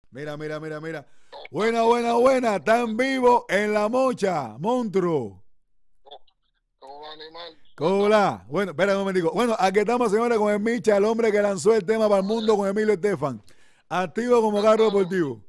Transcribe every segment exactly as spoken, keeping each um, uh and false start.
Mira, mira, mira, mira. Buena, buena, buena. Están vivos en la mocha, monstruo. Como animal, cuéntame. Hola. Bueno, espera un momentico. Bueno, aquí estamos, señores, con el Micha, el hombre que lanzó el tema para el Oye, mundo con Emilio Estefan. Activo como carro hermano, deportivo.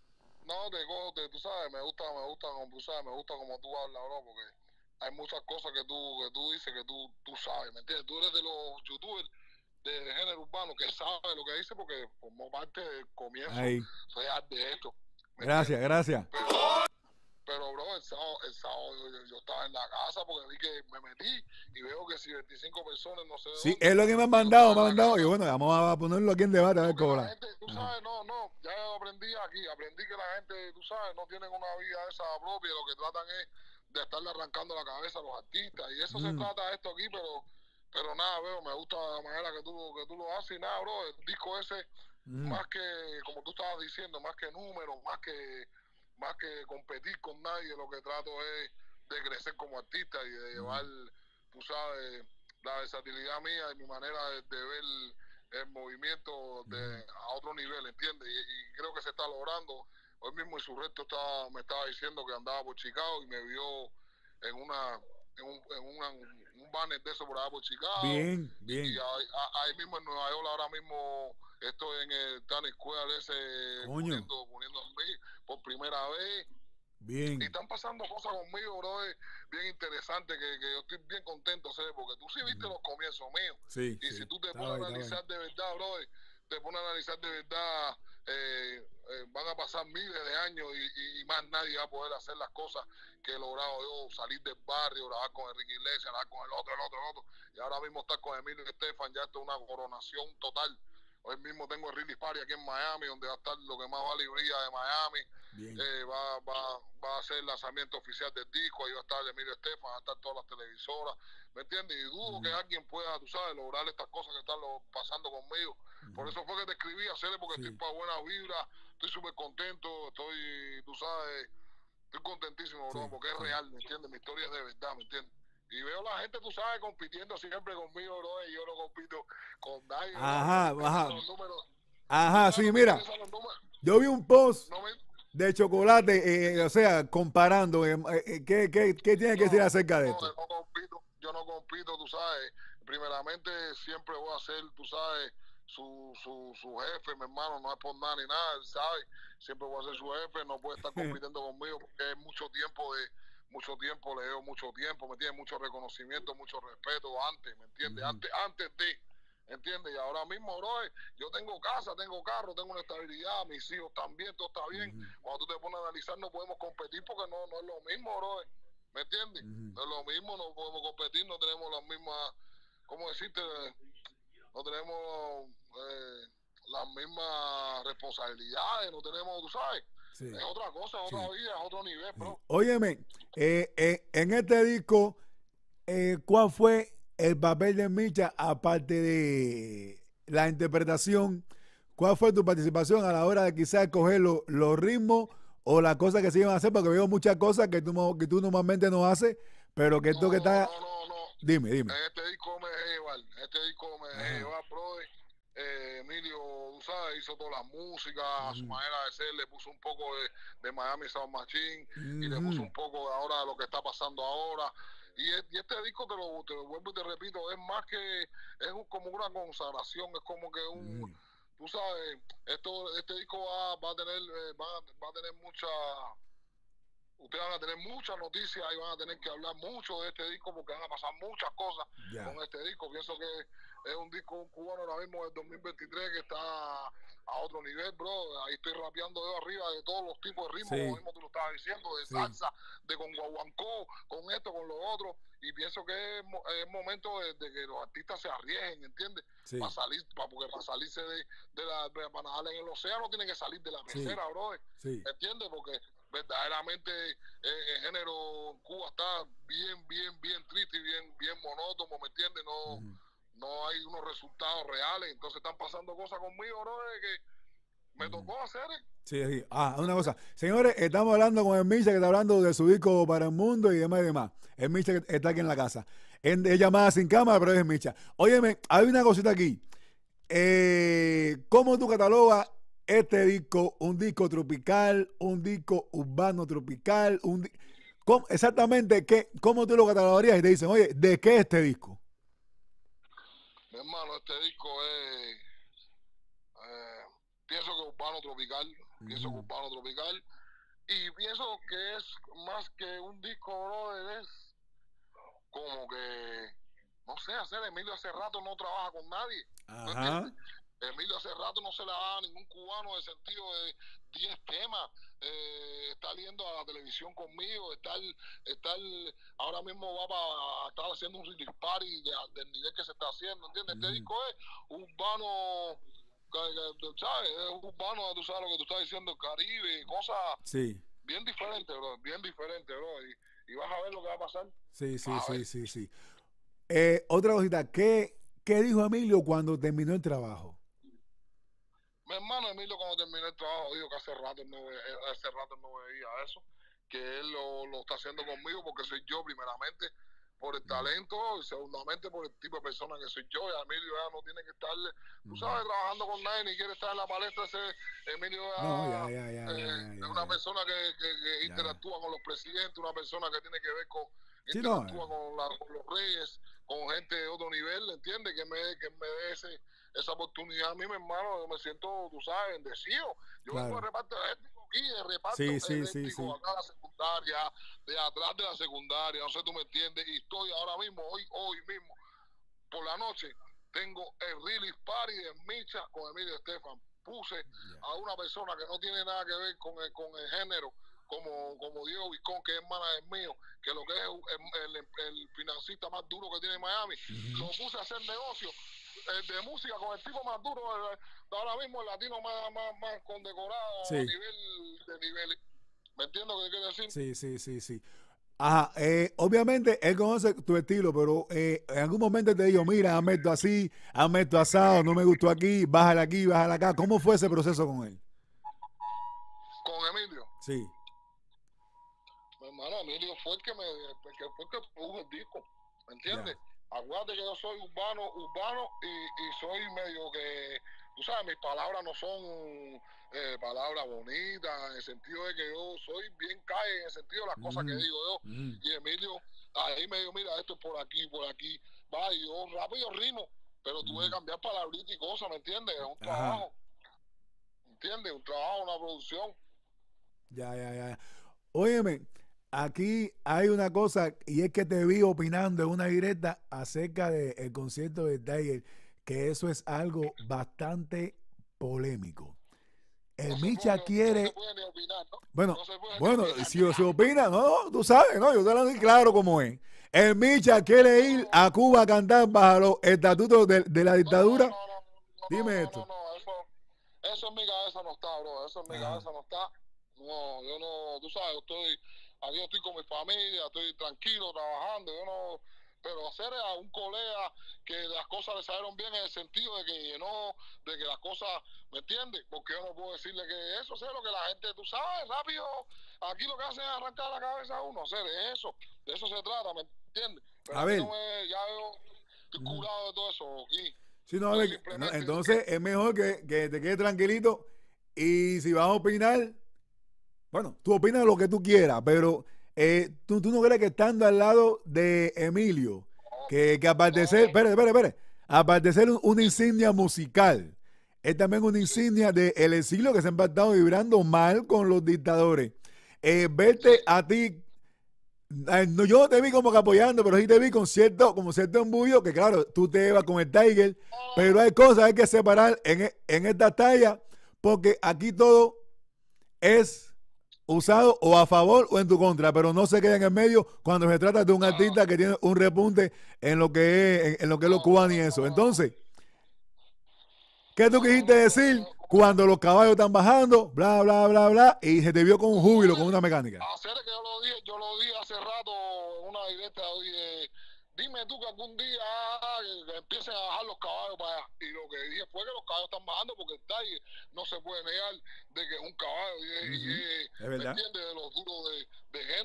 no te cote, tú sabes, me gusta, me gusta, como tú sabes, me gusta como tú hablas, bro, porque hay muchas cosas que tú, que tú dices que tú, tú sabes, ¿me entiendes? Tú eres de los youtubers de, de género urbano que sabe lo que dice porque formó parte del comienzo Ahí. real de esto, ¿me Gracias, entiendes? gracias. Pero Pero, bro, el sábado, el sábado yo, yo estaba en la casa porque vi que me metí y veo que si veinticinco personas no sé de Sí, es dónde, lo que me han y yo estaba mandado, me en han la mandado. Y casa. bueno, vamos a ponerlo aquí en debate a ver Porque cómo la la. gente, tú Ajá. sabes, no, no, ya yo aprendí aquí, aprendí que la gente, tú sabes, no tienen una vida esa propia, lo que tratan es de estarle arrancando la cabeza a los artistas. Y eso se Mm, trata esto aquí, pero pero nada, veo, me gusta la manera que tú, que tú lo haces y nada, bro, el disco ese, mm, más que, como tú estabas diciendo, más que números, más que, más que competir con nadie, lo que trato es de crecer como artista y de llevar, mm, tú sabes, la versatilidad mía y mi manera de, de ver el movimiento mm, de, a otro nivel, ¿entiendes? Y, y creo que se está logrando. Hoy mismo Insurrecto estaba, me estaba diciendo que andaba por Chicago y me vio en una en un, en una, un banner de eso por allá por Chicago bien, y, y bien. ahí, ahí, mismo en Nueva York ahora mismo estoy en el Times Square ese Coño, poniendo poniendo a mí por primera vez y bien. están pasando cosas conmigo, bro, bien interesantes que, que yo estoy bien contento, ¿sabes? Porque tú sí viste Mm, los comienzos míos. sí, Y si sí. tú te pones Estaba a ahí, estaba ahí. analizar de verdad, bro, te pones a analizar de verdad, eh, eh, van a pasar miles de años y, y, más nadie va a poder hacer las cosas que he logrado yo, salir del barrio, grabar con Enrique Iglesias, grabar con el otro, el otro, el otro. Y ahora mismo estar con Emilio Estefan, ya esto es una coronación total. Hoy mismo tengo el Release Party aquí en Miami, donde va a estar lo que más vale y brilla de Miami. Bien. Eh, va, va, va a ser el lanzamiento oficial del disco, ahí va a estar Emilio Estefan, va a estar todas las televisoras, ¿me entiendes? Y dudo que Mm, alguien pueda, tú sabes, lograr estas cosas que están lo, pasando conmigo. Por mm, eso fue que te escribí a hacerle, porque estoy sí. para buena vibra, estoy súper contento, estoy, tú sabes, estoy contentísimo, bro, Sí, porque es sí. real, ¿me entiendes? Mi historia es de verdad, ¿me entiendes? Y veo a la gente, tú sabes, compitiendo siempre conmigo, bro, y yo no compito con nadie, bro. A mí no Ajá, me interesan ajá. los números. Tú Ajá, sabes, sí, no me mira. interesan los números. Yo vi un post No me, de chocolate, eh, o sea, comparando. eh, eh, ¿qué, qué, qué tiene que decir No, acerca de no, esto? no compito, yo no compito, tú sabes. Primeramente siempre voy a ser, tú sabes, su, su, su jefe, mi hermano, no es por nada ni nada, él sabe. Siempre voy a ser su jefe, no puede estar compitiendo conmigo porque es mucho tiempo de, mucho tiempo, le doy mucho tiempo, me tiene mucho reconocimiento, mucho respeto antes, ¿me entiendes? Ujú, Antes, antes de, ¿entiendes? Y ahora mismo, bro, yo tengo casa, tengo carro, tengo una estabilidad, mis hijos también, todo está bien. ujú, Cuando tú te pones a analizar, no podemos competir porque no, no es lo mismo, bro. ¿Me entiendes? ujú. No es lo mismo, no podemos competir, no tenemos las mismas, ¿cómo decirte? No tenemos eh, las mismas responsabilidades, no tenemos, tú sabes, es Sí, otra cosa, es otra sí, vida, es otro nivel, sí. bro. Óyeme, eh, eh, en este disco, eh, ¿cuál fue el papel de Micha aparte de la interpretación? ¿Cuál fue tu participación a la hora de quizás coger lo- los ritmos o las cosas que se iban a hacer? Porque veo muchas cosas que tú, no- que tú normalmente no haces, pero que esto que No, no, está. no, no, no. Dime, dime. En este disco me dejé llevar, en este disco me dejé Ajá. llevar, brother. Eh, Emilio, tú sabes, hizo toda la música, a su Ujú. manera de ser, le puso un poco de, de Miami Sound Machine y le puso Ujú. un poco de ahora de lo que está pasando ahora. Y, e- y este disco, te lo, te lo vuelvo y te repito, es más que, es un- como una consagración, es como que un, Ujú. tú sabes, esto, este disco va, va a tener, eh, va, va a tener mucha ustedes van a tener muchas noticias y van a tener que hablar mucho de este disco porque van a pasar muchas cosas Ya. con este disco. Pienso que es un disco cubano ahora mismo del dos mil veintitrés que está a otro nivel, bro. Ahí estoy rapeando yo arriba de todos los tipos de ritmos, como Sí, mismo tú lo estabas diciendo, de sí. salsa, de con guaguancó, con esto, con lo otro. Y pienso que es, mo- es momento de, de que los artistas se arriesguen, ¿entiendes? Para Sí, salir, pa, porque para salirse de, de la, de- para nadar en el océano tienen que salir de la sí, pecera, bro. sí. ¿Entiendes? Porque verdaderamente eh, el género en Cuba está bien, bien, bien triste y bien, bien monótono, ¿me entiendes? No, Ujú. no hay unos resultados reales, entonces están pasando cosas conmigo, bro, de que me Ujú. tocó hacer, Sí, sí. Ah, ¿me una cosa. entiendes? Señores, estamos hablando con el Micha que está hablando de su disco para el mundo y demás y demás. El Micha que está aquí en la casa. En, es llamada sin cámara, pero es Micha. Óyeme, hay una cosita aquí. Eh, ¿Cómo tú catalogas este disco un disco tropical, un disco urbano tropical, un di ¿cómo, exactamente qué, cómo tú lo catalogarías y te dicen, oye, ¿de qué es este disco? Mi hermano, este disco es, eh, pienso que urbano tropical, uh-huh. pienso que urbano tropical, y pienso que es más que un disco, brother, es como que, no sé, hacer Emilio hace rato no trabaja con nadie. Ajá. Emilio hace rato no se le da a ningún cubano en el sentido de diez temas, eh, estar viendo a la televisión conmigo, estar, estar ahora mismo va para estar haciendo un release party de, del nivel que se está haciendo, ¿entiendes? Mm. Este disco es urbano, ¿sabes? Es urbano, tú sabes lo que tú estás diciendo, el Caribe, cosas sí. bien diferentes, bro, bien diferentes, bro, y, y vas a ver lo que va a pasar. Sí, sí, sí, ver. sí, sí. Eh, otra cosita, ¿qué, ¿qué dijo Emilio cuando terminó el trabajo? Mi hermano Emilio, cuando terminó el trabajo, dijo que hace rato no, hace rato no veía eso, que él lo, lo está haciendo conmigo porque soy yo, primeramente, por el talento, y segundamente por el tipo de persona que soy yo. Y Emilio ya no tiene que estar, tú sabes, trabajando con nadie, ni quiere estar en la palestra. Ese Emilio ya, no, ya, ya, ya, eh, ya, ya, es una ya. persona que, que, que ya, interactúa ya. con los presidentes, una persona que tiene que ver con, sí, interactúa no, con, la, con los reyes, con gente de otro nivel, ¿entiendes? Que me, que me dé ese, esa oportunidad a mí, mi hermano. Yo me siento, tú sabes, bendecido. Yo claro. vengo de reparto eléctrico aquí, de reparto sí, sí, eléctrico, sí, sí. acá a la secundaria, de atrás de la secundaria, no sé, tú me entiendes, y estoy ahora mismo, hoy, hoy mismo, por la noche, tengo el release party de Micha con Emilio Estefan. Puse yeah. a una persona que no tiene nada que ver con el, con el género, como, como Diego Vizcón, que es manager mío, que lo que es el, el, el financista más duro que tiene Miami, uh-huh. lo puse a hacer negocio eh, de música con el tipo más duro, eh, ahora mismo el latino más, más, más condecorado sí. a nivel de nivel. ¿Me entiendes lo que quiere decir? Sí, sí, sí, sí. Ajá, eh, obviamente él conoce tu estilo, pero eh, en algún momento te dijo, mira, hazme esto así, hazme esto asado, no me gustó aquí, bájale aquí, bájale acá. ¿Cómo fue ese proceso con él? ¿Con Emilio? Sí. Mi hermano Emilio fue el que me que fue el que produjo el disco, ¿me entiendes? Yeah. Acuérdate que yo soy urbano, urbano y, y soy medio que, tú sabes, mis palabras no son eh, palabras bonitas, en el sentido de que yo soy bien calle, en el sentido de las mm. cosas que digo yo. Mm. Y Emilio ahí me dijo, mira, esto es por aquí, por aquí, va, y yo rápido rimo, pero mm. tuve que cambiar palabritas y cosas, ¿me entiendes? Es un trabajo, ¿me entiendes? Un trabajo, una producción. Ya, ya, ya. Óyeme, aquí hay una cosa, y es que te vi opinando en una directa acerca del concierto de Tiger, que eso es algo bastante polémico. El no Micha puede, quiere... No se puede ni opinar, ¿no? Bueno, no se puede bueno opinar, si se opina, no, tú sabes, no, yo te lo digo claro como es. El Micha quiere ir a Cuba a cantar bajo los estatutos de, de la dictadura. No, no, no, no, Dime no, esto. No, no, no, eso, eso en mi cabeza no está, bro. Eso en mi Ajá. cabeza no está. No, yo no, tú sabes, yo estoy, aquí yo estoy con mi familia, estoy tranquilo, trabajando, yo no, pero hacer a un colega que las cosas le salieron bien en el sentido de que llenó, de que las cosas, ¿me entiendes? Porque yo no puedo decirle que eso sea lo que la gente, tú sabes, rápido, aquí lo que hacen es arrancar la cabeza a uno, hacer de eso, de eso se trata, ¿me entiendes? Pero a ver. No me, ya yo estoy curado de todo eso aquí. Sí, no, a ver, no, entonces es mejor que, que te quedes tranquilito y si vas a opinar, bueno, tú opinas lo que tú quieras, pero eh, ¿tú, tú no crees que estando al lado de Emilio, que, que aparte de ser, espere, espere, espere, aparte de ser un, una insignia musical, es también una insignia del exilio que siempre ha estado vibrando mal con los dictadores? Eh, verte a ti, eh, no, yo no te vi como que apoyando, pero sí te vi con cierto, como cierto embullo, que claro, tú te vas con el Tiger, pero hay cosas hay que separar en, en esta talla, porque aquí todo es usado o a favor o en tu contra, pero no se queda en el medio cuando se trata de un artista que tiene un repunte en lo que es, en, en lo que es los cubanos y eso. Entonces, ¿qué tú quisiste decir cuando los caballos están bajando, bla, bla, bla, bla, y se te vio con un júbilo, con una mecánica? Hacer que yo lo dije, yo lo dije hace rato en una directa, dije, dime tú que algún día ah, que empiecen a bajar los caballos para allá. Y lo que dije fue que los caballos están bajando porque el Tiger no se puede negar de que es un caballo y, uh-huh. y es, es verdad. ¿me entiendes? De los duros de, de género,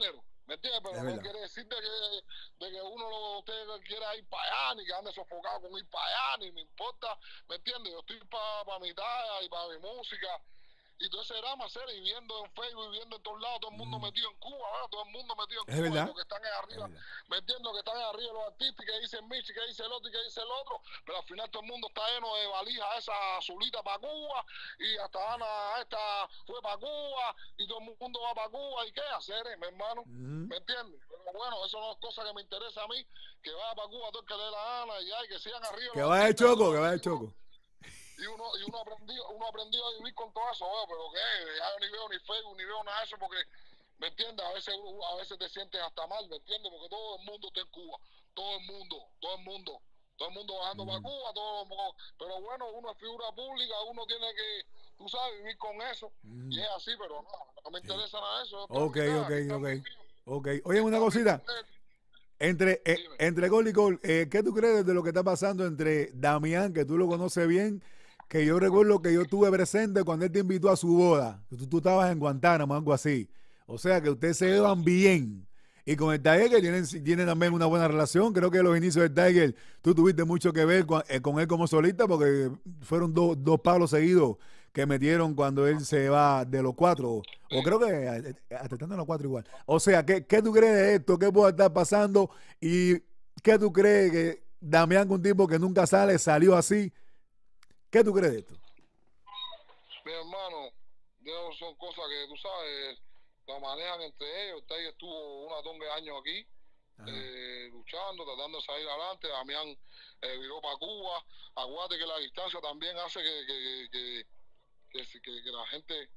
¿Me entiendes? Pero Es no verdad. quiere decir de que, de que uno lo, usted quiera ir para allá, ni que ande sofocado con ir para allá, ni me importa, ¿me entiendes? Yo estoy para pa mi talla y para mi música. Y todo ese drama, serio, y viendo en Facebook, y viendo en todos lados, todo el mundo Mm. metido en Cuba, ¿verdad? Todo el mundo metido en Es Cuba, y verdad. los que están ahí Es arriba, verdad. me entiendo que están ahí arriba los artistas, que dicen Michi, que dice el otro, y que dice el otro, pero al final todo el mundo está lleno de valijas, esa azulita para Cuba, y hasta Ana esta fue para Cuba, y todo el mundo va para Cuba, ¿y qué hacer, eh, mi hermano? Mm. ¿Me entiendes? Pero bueno, eso no es cosa que me interesa a mí, que vaya para Cuba todo el que le dé la gana, y hay que sigan arriba Que los vaya de artistas, choco, ¿no? que vaya de Y uno- choco. y uno, y uno aprendió, uno aprendió a vivir con todo eso, ¿eh? Pero que ya yo ni veo ni Facebook, ni veo nada de eso, porque, ¿me entiendes? A veces, a veces te sientes hasta mal, ¿me entiendes? Porque todo el mundo está en Cuba, todo el mundo, todo el mundo, todo el mundo bajando Mm. para Cuba, todo, pero bueno, uno es figura pública, uno tiene que, tú sabes, vivir con eso, Mm. y es así, pero no, no me Sí. interesa nada de eso. Ok, ok, ok. Ok. Oye, Oye, una cosita. Entre, eh, Dime. entre Gol y Gol, eh, ¿qué tú crees de lo que está pasando entre Damián, que tú lo conoces bien? Que yo recuerdo que yo estuve presente cuando él te invitó a su boda. Tú, tú estabas en Guantánamo, algo así. O sea que ustedes se llevan bien. Y con el Tiger, que tienen, tienen también una buena relación. Creo que los inicios del Tiger, tú tuviste mucho que ver con, eh, con él como solista, porque fueron do, dos palos seguidos que metieron cuando él se va de los cuatro. O creo que eh, hasta estando en los cuatro igual. O sea, ¿qué, qué tú crees de esto? ¿Qué puede estar pasando? ¿Y qué tú crees que Damián, un tipo que nunca sale, salió así? ¿Qué tú crees de esto? Mi hermano, yo, son cosas que tú sabes, la manejan entre ellos. Usted estuvo una tonga de años aquí, eh, luchando, tratando de salir adelante. Damián eh, viró para Cuba. Aguante que la distancia también hace que, que, que, que, que, que la gente...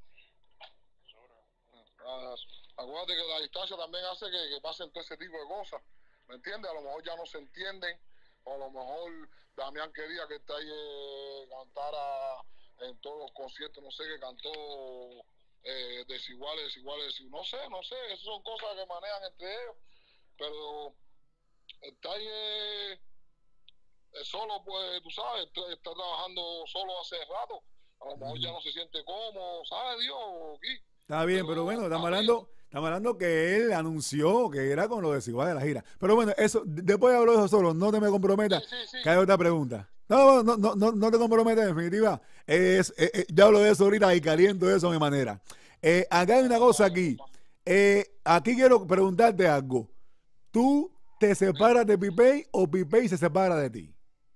Uh, aguante que la distancia también hace que, que pasen todo ese tipo de cosas. ¿Me entiendes? A lo mejor ya no se entienden. O a lo mejor Damián quería que Talle cantara en todos los conciertos, no sé, que cantó eh, desiguales, desiguales, no sé, no sé, esas son cosas que manejan entre ellos, pero el Talle solo, pues, tú sabes, está, está trabajando solo hace rato, a lo mejor ya no se siente cómodo, ¿sabe Dios? Aquí. Está bien, pero, pero bueno, estamos hablando, estamos hablando que él anunció que era con lo desigual de la gira. Pero bueno, eso, después hablo de eso solo, no te me comprometas, sí, sí, sí. Que hay otra pregunta. No, no, no, no, no te comprometas, en definitiva. Es, eh, eh, yo hablo de eso ahorita y caliento de eso a mi manera. Eh, acá hay una cosa aquí. Eh, aquí quiero preguntarte algo. ¿Tú te separas de Pipey o Pipey se separa de ti?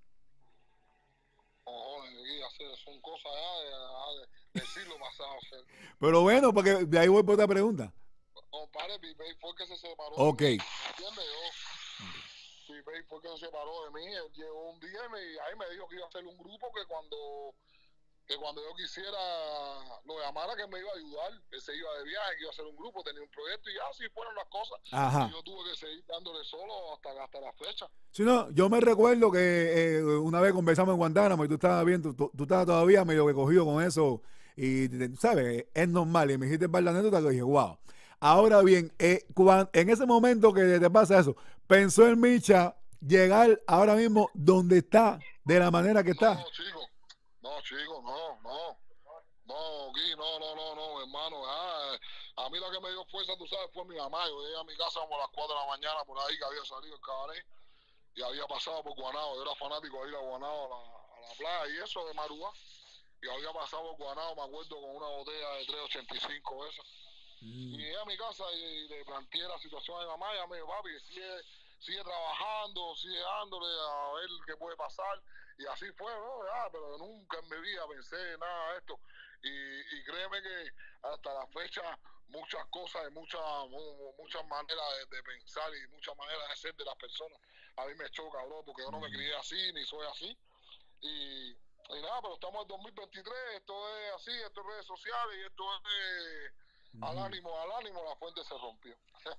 Oh, son cosas ya de, de, de siglo pasado. Pero bueno, porque de ahí voy por otra pregunta. Compadre, Pipey fue el que se separó Ok. de mí, ¿entiendes? Yo, Pipey fue el que se separó de mí. Él llegó un día y, me, y ahí me dijo que iba a hacer un grupo que cuando que cuando yo quisiera lo llamara, que me iba a ayudar, que se iba de viaje, que iba a hacer un grupo, tenía un proyecto y así fueron las cosas. Ajá. Y yo tuve que seguir dándole solo hasta, hasta la fecha. Sí, no, yo me recuerdo que eh, una vez conversamos en Guantánamo y tú estabas bien, tú, tú, tú estabas todavía medio que cogido con eso y, ¿sabes? Es normal. Y me dijiste para la anécdota que dije, wow. Ahora bien, eh, cuando, en ese momento que te pasa eso, ¿pensó el Micha llegar ahora mismo donde está, de la manera que está? No, chico. No, chico, no, no. No, Gui, no, no, no, no, hermano. Ah, a mí la que me dio fuerza, tú sabes, fue mi mamá. Yo llegué a mi casa como a las cuatro de la mañana, por ahí, que había salido el cabaret y había pasado por Guanao. Yo era fanático de ir a Guanao, a la, a la playa y eso de Marúa. Y había pasado por Guanao, me acuerdo, con una botella de tres ochenta y cinco esa. Mm. Y llegué a mi casa y le planteé la situación a mi mamá y a mi papi, sigue, sigue trabajando, sigue dándole a ver qué puede pasar. Y así fue, ¿no? Ah, pero nunca en mi vida pensé nada de esto. Y, y créeme que hasta la fecha muchas cosas, muchas muchas maneras de, de pensar y muchas maneras de ser de las personas a mí me choca, bro, porque yo no me crié así ni soy así. Y, y nada, pero estamos en dos mil veintitrés, esto es así, esto es redes sociales y esto es al ánimo, al ánimo, la fuente se rompió.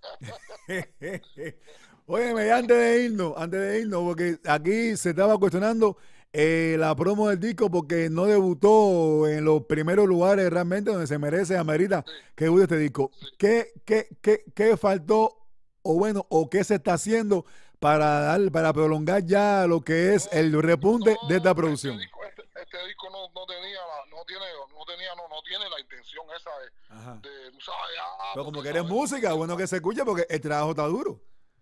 Óyeme, antes de irnos, antes de irnos, porque aquí se estaba cuestionando eh, la promo del disco porque no debutó en los primeros lugares realmente donde se merece, amerita sí. que debute este disco. Sí. ¿Qué, qué, qué, ¿Qué faltó o bueno, o qué se está haciendo para dar, para prolongar ya lo que es no, el repunte no, de esta producción? Este disco, este, este disco no, no tenía, la, no tiene, no tenía, no, no tiene la intención esa de, de tú sabes, ah, pero como que eres música, bueno que se escuche porque el trabajo está duro.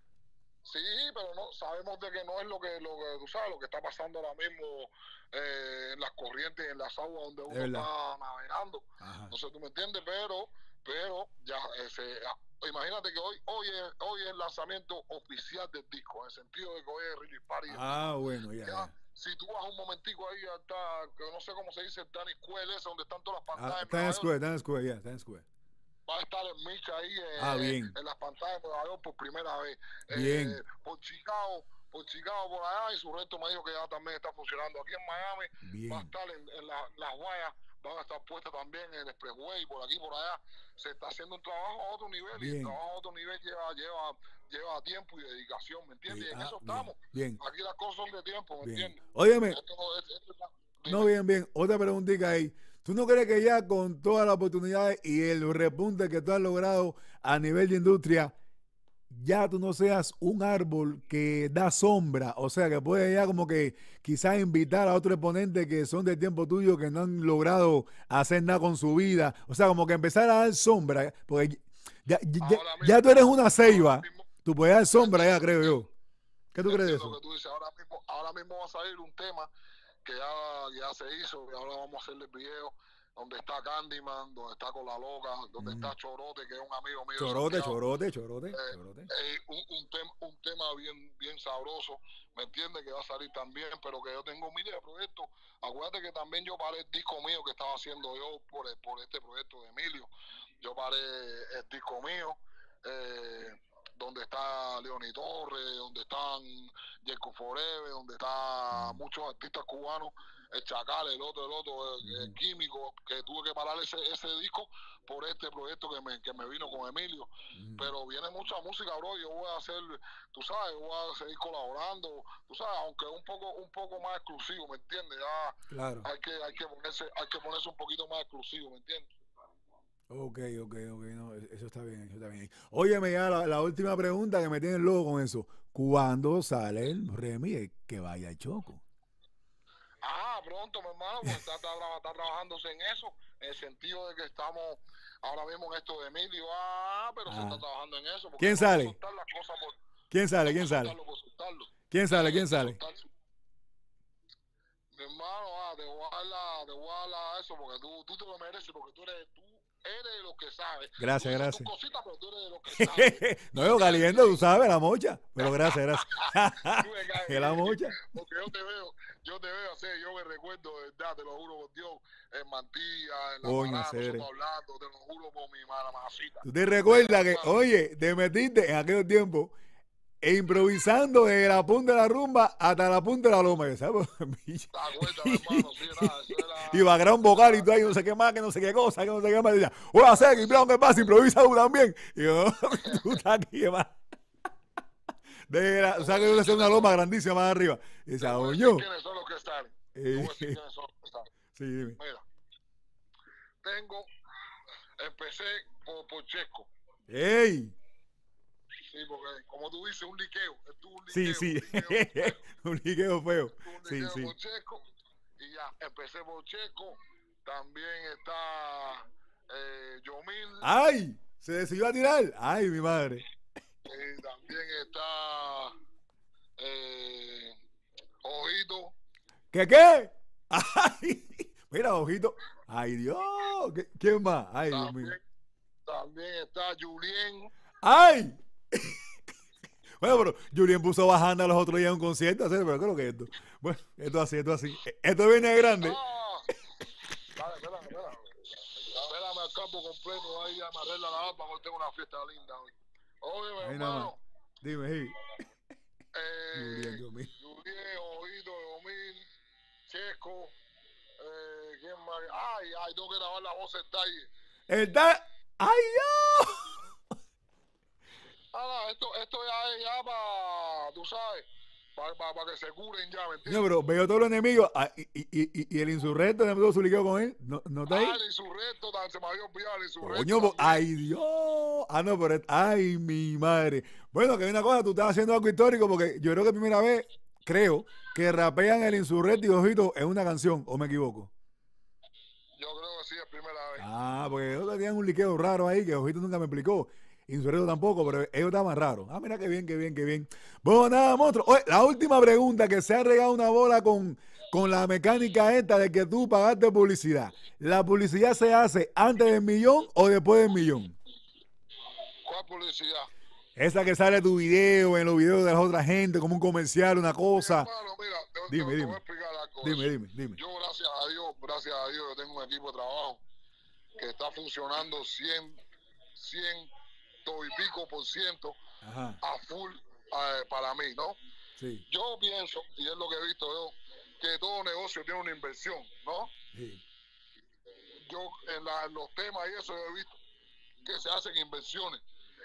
Sí, pero no sabemos de que no es lo que, lo que tú sabes, lo que está pasando ahora mismo eh, en las corrientes, en las aguas donde uno está navegando. Ajá. Entonces, tú me entiendes, pero, pero ya, ese, imagínate que hoy, hoy es, hoy es el lanzamiento oficial del disco, en el sentido de que hoy es Release Party. Ah, bueno, ya, ya. ya. Si tú vas un momentico ahí, está, que no sé cómo se dice, Times Square, ese donde están todas las pantallas. Ah, Times Square, Times Square, ya, Times Square. Va a estar el Micha ahí eh, ah, bien. en las pantallas de Nueva York por primera vez. Bien. Eh, por Chicago, por Chicago, por allá, y su resto me dijo que ya también está funcionando. Aquí en Miami bien. Va a estar en, en la, las guayas, van a estar puestas también en el Expressway, por aquí, por allá. Se está haciendo un trabajo a otro nivel, bien. Y el trabajo a otro nivel lleva, lleva, lleva tiempo y dedicación, ¿me entiendes? Sí. Y en ah, eso bien. Estamos. Bien. Aquí las cosas son de tiempo, ¿me bien. Entiendes? Óyeme. Esto, esto, esto, esto, no, bien, bien. Otra preguntita ahí. ¿Tú no crees que ya con todas las oportunidades y el repunte que tú has logrado a nivel de industria, ya tú no seas un árbol que da sombra? O sea, que puede ya como que quizás invitar a otros exponentes que son del tiempo tuyo, que no han logrado hacer nada con su vida. O sea, como que empezar a dar sombra. Porque ya, ya, ya, ya tú eres una ceiba. Tú puedes dar sombra ya, creo yo. ¿Qué tú crees de eso? Lo que tú dices. Ahora mismo, ahora mismo va a salir un tema que ya, ya se hizo, y ahora vamos a hacerle el video donde está Candyman, donde está Con la Loca, donde mm. está Chorote, que es un amigo mío. Chorote, Chorote, Chorote, eh, Chorote. Eh, un, un, tema, un tema bien, bien sabroso, ¿me entiendes? Que va a salir también, pero que yo tengo miles de proyectos. Acuérdate que también yo paré el disco mío que estaba haciendo yo por, por este proyecto de Emilio. Yo paré el disco mío, eh, donde está Leoni Torres, donde están Jacob Forever, donde están muchos artistas cubanos, el Chacal, el otro, el otro, el, el Químico, que tuve que parar ese, ese disco por este proyecto que me, que me vino con Emilio. Mm. Pero viene mucha música, bro, yo voy a hacer, tú sabes, voy a seguir colaborando, tú sabes, aunque un poco, un poco más exclusivo, ¿me entiendes? Ya claro. hay que, hay que ponerse, hay que ponerse un poquito más exclusivo, ¿me entiendes? Ok, ok, ok, no, eso está bien, eso está bien. Óyeme ya la, la última pregunta que me tiene loco con eso. ¿Cuándo sale el remix que vaya a Choco? Ah, pronto, mi hermano, pues está, está, está trabajándose en eso, en el sentido de que estamos ahora mismo en esto de Emilio, ah, pero ah. se está trabajando en eso. ¿Quién sale? Por, ¿Quién sale? ¿Quién sale? ¿Quién sale? ¿Quién sale? Mi hermano, ah, te voy a dar, te voy a dar eso porque tú, tú te lo mereces, porque tú eres tú. Eres de los que sabes. Gracias, gracias. Cositas, pero tú eres de los que sabes. No, yo caliente, tú sabes, la mocha. Pero gracias, gracias. Que la mocha. Porque yo te veo, yo te veo así, yo me recuerdo, de verdad, te lo juro por Dios, en Mantilla, en la Coño, parada, nosotros hablando, te lo juro por mi mala masita. ¿Tú te recuerdas que, oye, te metiste en aquel tiempo e improvisando desde la punta de la rumba hasta la punta de la loma, ¿sabes? Hermano, sí, nada, eso era... Y va a gran vocal y tú ahí no sé qué más, que no sé qué cosa, que no sé qué más. Y decía, voy a hacer, y plan, ¿qué pasa? Improvisa tú también. Y yo, tú estás aquí, más. De la, o sea, que yo le hice una loma grandísima más arriba. Y decía, oño. ¿Quiénes son los que están? Eh, ¿Quiénes son los que están? Sí, dime. Mira, tengo, empecé por, por Chesco. ¡Ey! Sí, porque como tú dices, un liqueo. Un liqueo sí, sí. Un liqueo feo. Un liqueo sí, sí. por Chesco. Y ya, empecé por Chesco. También está eh, Yomil. ¡Ay! Se decidió a tirar. ¡Ay, mi madre! Y también está eh, Ojito. ¿Qué qué? ¡Ay! Mira, Ojito. ¡Ay, Dios! ¿Quién más? ¡Ay, también, Dios mío! También está Julien. ¡Ay! Bueno, pero Julien puso bajando los otros días en un concierto, ¿sí? Pero creo que esto. Bueno, esto así, esto así. Esto viene de grande. Ah, dale, espera, espera. Espérame al campo completo ahí a amarrar la barba porque tengo una fiesta linda hoy. Oye, mi hermano. Dime, sí. Eh, Julien, Julien, Ojito, Yomil, Chesco. Eh, ¿Quién más? Ay, ay, tengo que grabar la voz del talle. ¿El talle? ¡Ay, Dios! Ah, esto, esto ya es ya para, tú sabes, para pa, pa que se curen ya, ¿me entiendes? No, pero veo todos los enemigos ah, y, y, y, y el insurrecto, ¿no su liqueo con él? ¿No, no está ahí? Ah, el insurrecto, se me había olvidado el insurrecto. Coño, ay, Dios. Ah, no, pero, ay, mi madre. Bueno, que hay una cosa, tú estás haciendo algo histórico porque yo creo que primera vez creo, que rapean el Insurrecto y Ojito en una canción, ¿o me equivoco? Yo creo que sí, es primera vez. Ah, porque ellos tenían un liqueo raro ahí que Ojito nunca me explicó. Insurrecto tampoco, pero ellos estaban raros. Ah, mira qué bien, qué bien, qué bien. Bueno, nada, monstruo. Oye, la última pregunta, que se ha regado una bola con, con la mecánica esta de que tú pagaste publicidad. ¿La publicidad se hace antes del millón o después del millón? ¿Cuál publicidad? Esa que sale tu video, en los videos de la otra gente, como un comercial, una cosa. Hermano, mira, te, Dime, te, te dime. voy a explicar algo. Dime, dime, dime. Yo, gracias a Dios, gracias a Dios, yo tengo un equipo de trabajo que está funcionando cien, cien y pico por ciento Ajá. a full eh, para mí, ¿no? Sí. Yo pienso, y es lo que he visto yo, que todo negocio tiene una inversión, ¿no? Sí. Yo en, la, en los temas y eso he visto que se hacen inversiones.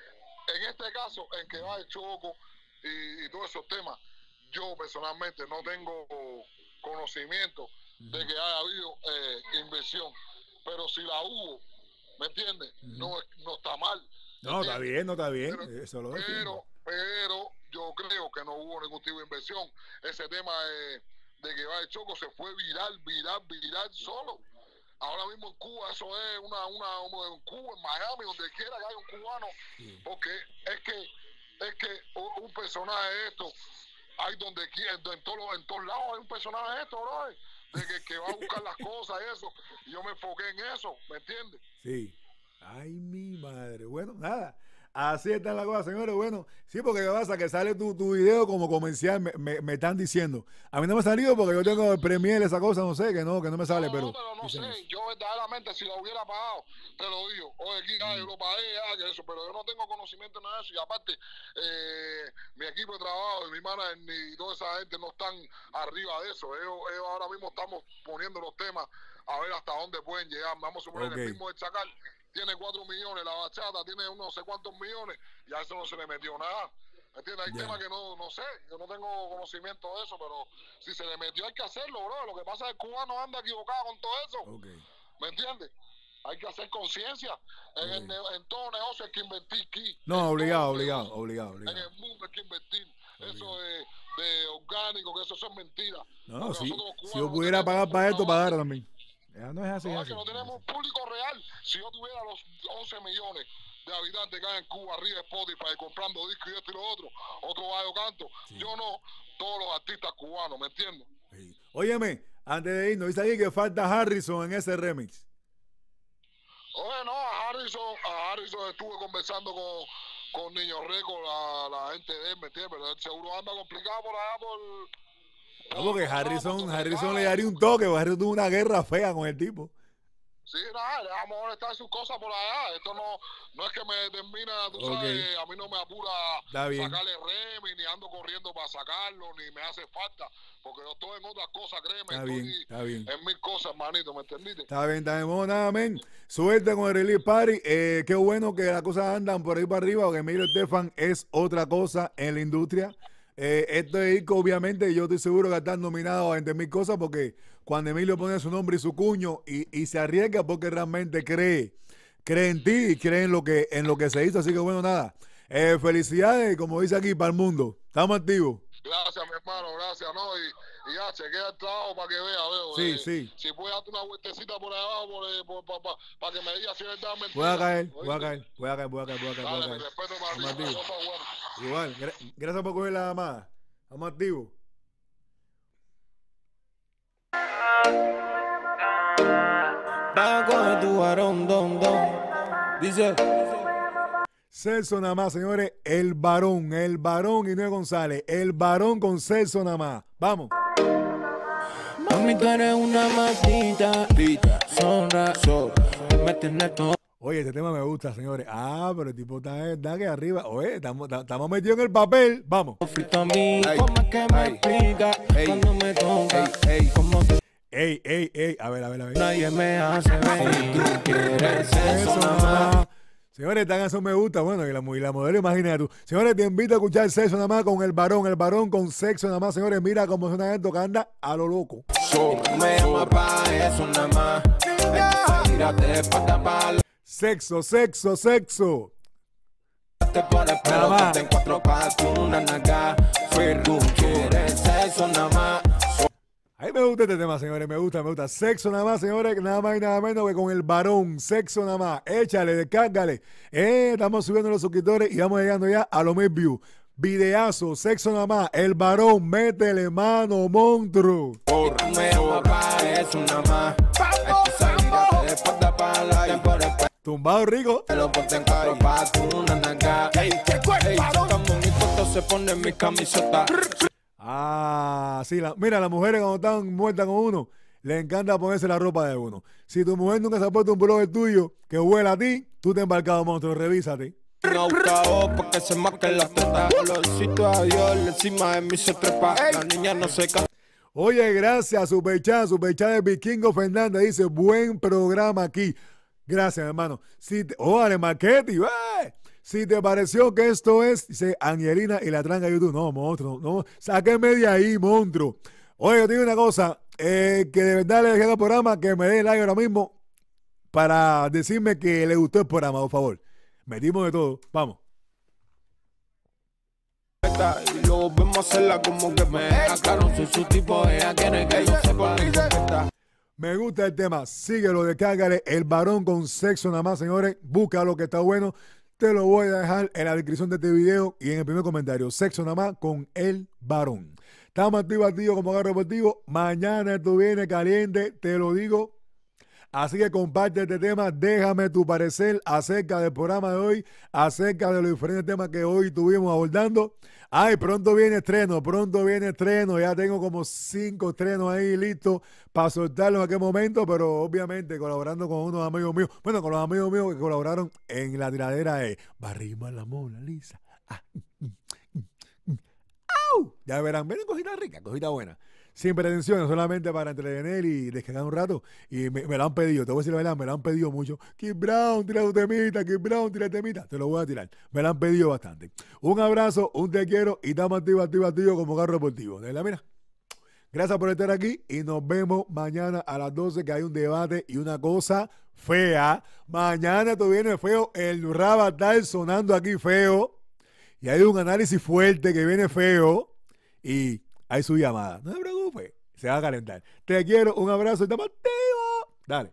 En este caso, en que va el Choco y, y todos esos temas, yo personalmente no tengo conocimiento uh-huh. de que haya habido eh, inversión, pero si la hubo, ¿me entiendes? Uh-huh. No, no está mal. No, está bien, no está bien. Pero, eso lo pero, pero yo creo que no hubo ningún tipo de inversión. Ese tema eh, de que va el Choco se fue viral, viral, viral solo. Ahora mismo en Cuba, eso es una, una, una, en Cuba, en Miami, donde quiera que haya un cubano, sí. Porque es que, es que un personaje de esto, hay donde quiera, en todos en todos lados hay un personaje de esto, bro, de que, que va a buscar las cosas y eso, y yo me enfoqué en eso, ¿me entiendes? Sí. Ay, mi madre. Bueno, nada. Así está la cosa, señores. Bueno, sí, porque ¿qué pasa? Que sale tu, tu video como comercial, me, me, me están diciendo. A mí no me ha salido porque yo tengo el Premier, esa cosa, no sé, que no, que no me sale, no, pero... No, pero no sé, eso. Yo verdaderamente si lo hubiera pagado, te lo digo. Oye, aquí, mm. yo lo pagué, ya, que eso, pero yo no tengo conocimiento de eso. Y aparte, eh, mi equipo de trabajo, y mi manager, y toda esa gente no están arriba de eso. Ellos, ellos ahora mismo estamos poniendo los temas a ver hasta dónde pueden llegar. Vamos a suponer okay. El mismo de Chacal tiene cuatro millones, la bachata tiene unos no sé cuántos millones, y a eso no se le metió nada. ¿Me entiendes? Hay yeah. temas que no, no sé, yo no tengo conocimiento de eso, pero si se le metió hay que hacerlo, bro. Lo que pasa es que el cubano anda equivocado con todo eso. Okay. ¿Me entiendes? Hay que hacer conciencia. En, okay. en todo negocio hay que invertir aquí. No, obligado, obligado, negocio, obligado, obligado. En el mundo hay que invertir. Obligado. Eso de, de orgánico, que eso son mentiras. No, si, si yo pudiera pagar para esto, pagar también. Ya no es así. No, es que no tenemos un público real. Si yo tuviera los once millones de habitantes que hay en Cuba, arriba de Spotify, comprando discos y esto y lo otro, otro gallo canto, sí. Yo no, todos los artistas cubanos, ¿me entiendes? Sí. Óyeme, antes de irnos, dice aquí que falta Harrison en ese remix. Oye, no, a Harrison, a Harrison estuve conversando con, con Niño Record, la, la gente de él, ¿me entiendes? Pero él seguro anda complicado por allá por... No, porque Harrison, Harrison le daría un toque, porque Harrison tuvo una guerra fea con el tipo. Sí, nada, le vamos a molestar sus cosas por allá. Esto no, no es que me determina, tú okay. sabes, a mí no me apura sacarle remi, ni ando corriendo para sacarlo, ni me hace falta, porque yo estoy en otras cosas, créeme, está estoy bien, está bien. en mil cosas, manito, ¿me entendiste? Está bien, está bien, bueno, nada, men. Suerte con el Release Party. Eh, qué bueno que las cosas andan por ahí para arriba, porque Emilio Estefan es otra cosa en la industria. Eh, este disco, obviamente, yo estoy seguro que están nominados a veinte mil cosas, porque cuando Emilio pone su nombre y su cuño y, y se arriesga porque realmente cree, cree en ti y cree en lo que, en lo que se hizo. Así que bueno, nada. Eh, felicidades, como dice aquí, para el mundo. Estamos activos. Gracias, mi hermano, gracias, ¿no? Y, y ya, chequea el trabajo para que vea, veo. Sí, eh, sí. Si puedes darte una vueltecita por ahí abajo, por, por, por, para pa que me digas si es verdad o mentira. Voy a caer, voy a caer, voy a caer, voy a caer, voy a caer. Dale, mi respeto para ti. Bueno. Igual, gra gracias por coger la llamada. Estamos activos. Va a coger tu varón, don, don. Dice... Celso nada más, señores, el varón, el varón y no es González, el varón con Celso nada más. Vamos. Mami, tú eres una matita, zorra, zorra, me tienes todo. Oye, este tema me gusta, señores. Ah, pero el tipo está, está aquí arriba. Oye, estamos, estamos metidos en el papel. Vamos. Ey, que me ey, explica ey, cuando me toca. Ey, ey, ¿cómo te... ey, ey, ey. A ver, a ver, a ver. Nadie me hace ver. Tú quieres eso nada más. Señores, esta canción me gusta. Bueno, y la, y la modelo, imagínate tú. Señores, te invito a escuchar Sexo nada más con el varón. El varón con Sexo nada más. Señores, mira cómo suena esto que anda a lo loco. So, me llama pa' eso nada más. Tírate pa' palo. Sexo, sexo, sexo. Te pones pero en cuatro patas, una naga. Tú quieres sexo. eso nada más. A mí me gusta este tema, señores, me gusta, me gusta. Sexo nada más, señores, nada más y nada menos que con el varón. Sexo nada más. Échale, descárgale. Eh, estamos subiendo los suscriptores y vamos llegando ya a los mil views. Videazo, sexo nada más. El varón, métele mano, monstruo. Por me llama pa' eso nada más. Esta salida de espalda para la temporada. Tumbado rico. Te lo ponte en cuatro pa' tu una nanga. Ey, ey, tan bonito se pone mi camiseta. Ah, sí, la, mira, las mujeres cuando están muertas con uno, le encanta ponerse la ropa de uno. Si tu mujer nunca se ha puesto un blogger tuyo que huela a ti, tú te has embarcado, monstruo, revísate. Nautao, porque se marquen las tetas. Los a Dios, encima de mí se trepa. La niña no se cansa. Oye, gracias, Superchat, Superchat de Vikingo Fernández dice, buen programa aquí. Gracias, hermano. Si te, oh, Ale Marchetti, ¡eh! Si te pareció que esto es, dice Angelina y la tranca de YouTube. No, monstruo, no, sáquenme de ahí, monstruo. Oye, yo te digo una cosa, eh, que de verdad le dejé el programa, que me dé like ahora mismo para decirme que le gustó el programa, por favor. Metimos de todo, vamos. Y luego vemos a hacerla como que me sacaron su, su tipo, ella quiere que yo sepa la. Me gusta el tema, síguelo, descárgale, el varón con sexo nada más, señores, búscalo que está bueno. Te lo voy a dejar en la descripción de este video y en el primer comentario. Sexo nada más con el varón. Estamos activos, activos como Carro Deportivo. Mañana esto viene caliente, te lo digo. Así que comparte este tema. Déjame tu parecer acerca del programa de hoy, acerca de los diferentes temas que hoy estuvimos abordando. Ay, pronto viene estreno, pronto viene estreno. Ya tengo como cinco estrenos ahí listos para soltarlos en aquel momento, pero obviamente colaborando con unos amigos míos. Bueno, con los amigos míos que colaboraron en la tiradera de Barrima la Mona Lisa. Ah, mm, mm, mm, ¡au! Ya verán, miren, cosita rica, cosita buena. Sin pretensiones, solamente para entretener y descargar un rato. Y me, me lo han pedido, te voy a decir la verdad, me lo han pedido mucho. Kid Brown, tira tu temita, Kid Brown, tira temita. Te lo voy a tirar. Me lo han pedido bastante. Un abrazo, un te quiero y estamos activos, activos, activos como Carro Deportivo. De la mira. Gracias por estar aquí y nos vemos mañana a las doce, que hay un debate y una cosa fea. Mañana tú vienes feo, el rap va a estar sonando aquí feo. Y hay un análisis fuerte que viene feo. Y hay su llamada. No se preocupe, se va a calentar. Te quiero, un abrazo y estamos activos. Dale.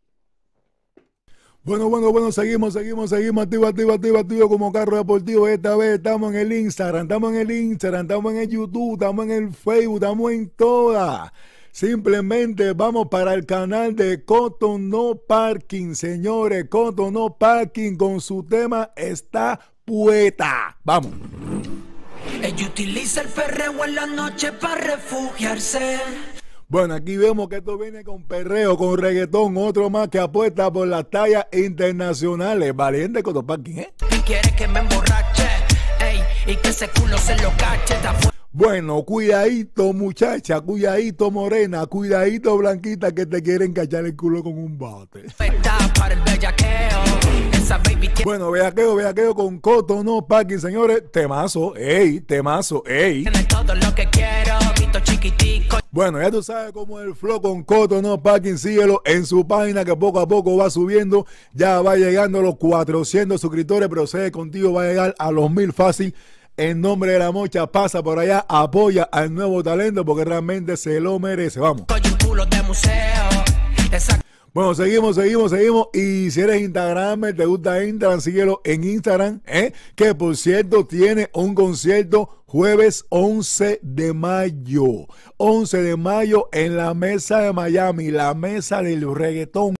Bueno, bueno, bueno, seguimos, seguimos, seguimos, activo, activo, activo, activo como Carro Deportivo. Esta vez estamos en el Instagram, estamos en el Instagram, estamos en el YouTube, estamos en el Facebook, estamos en todas. Simplemente vamos para el canal de Coto No Parking, señores. Coto No Parking con su tema Está Poeta. Vamos. Ella utiliza el perreo en la noche para refugiarse. Bueno, aquí vemos que esto viene con perreo, con reggaetón, otro más que apuesta por las tallas internacionales. Valiente Coto Parking, ¿eh? Y quiere que me emborrache, ey, y que ese culo se lo cache. Bueno, cuidadito muchacha, cuidadito morena, cuidadito blanquita que te quieren cachar el culo con un bate. Para el bellaqueo. Esa baby tiene Bueno, bellaqueo, bellaqueo con Coto No Parking, señores. Temazo, ey, temazo, ey. todo lo que quiero, vito chiquitico. Bueno, ya tú sabes cómo es el flow con Coto No Parking. Síguelo en su página que poco a poco va subiendo. Ya va llegando a los cuatrocientos suscriptores, pero sé que contigo va a llegar a los mil fácil. En nombre de la mocha, pasa por allá, apoya al nuevo talento porque realmente se lo merece. Vamos. De museo. Bueno, seguimos, seguimos, seguimos. Y si eres Instagram, te gusta Instagram, síguelo en Instagram, ¿eh? Que por cierto tiene un concierto jueves once de mayo. once de mayo en la mesa de Miami, la mesa del reggaetón.